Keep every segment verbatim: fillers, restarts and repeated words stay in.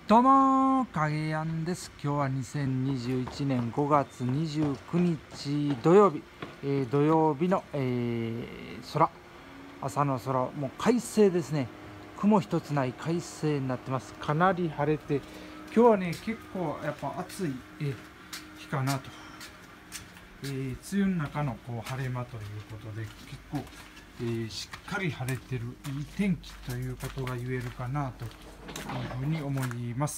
どうも影やんです。今日はにせんにじゅういちねんごがつにじゅうくにち土曜日、えー土曜日の、えー空、朝の空、もう快晴ですね。雲一つない快晴になってます。かなり晴れて、今日はね、結構やっぱ暑い、えー日かなと。えー梅雨の中のこう晴れ間ということで、結構、えーしっかり晴れてるいい天気ということが言えるかなというふうに思います。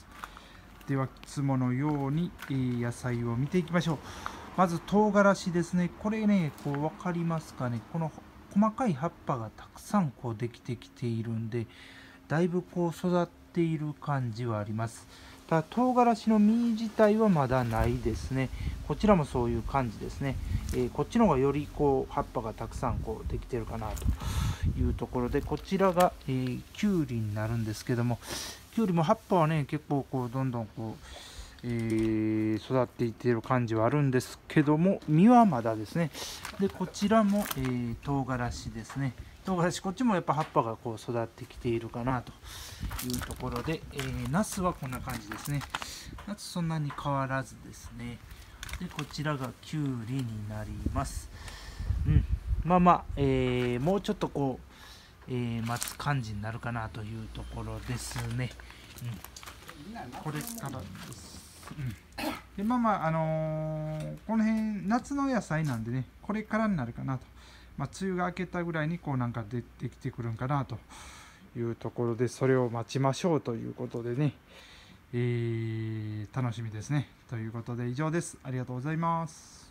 ではいつものように、えー野菜を見ていきましょう。まず唐辛子ですね。これね、こう分かりますかね。この細かい葉っぱがたくさんこうできてきているんで、だいぶこう育っている感じはあります。ただ唐辛子の実自体はまだないですね。こちらもそういう感じですね。えーこっちの方がよりこう葉っぱがたくさんこうできてるかなというところで、こちらが、えー、きゅうりになるんですけども、きゅうりも葉っぱはね結構こうどんどんこう、えー育っていっている感じはあるんですけども、実はまだですね。でこちらも、えー唐辛子ですね。唐辛子こっちもやっぱ葉っぱがこう育ってきているかなというところで、えー、ナスはこんな感じですね。ナスそんなに変わらずですね。でこちらがきゅうりになります。うん、まあまあ、えーもうちょっとこう、えー待つ感じになるかなというところですね。うん、これからです。うん、でまあまあ、あのーこの辺夏の野菜なんでね、これからになるかなと。まあ、梅雨が明けたぐらいにこうなんか出てきてくるんかなというところで、それを待ちましょうということでね、えー楽しみですね。ということで以上です。ありがとうございます。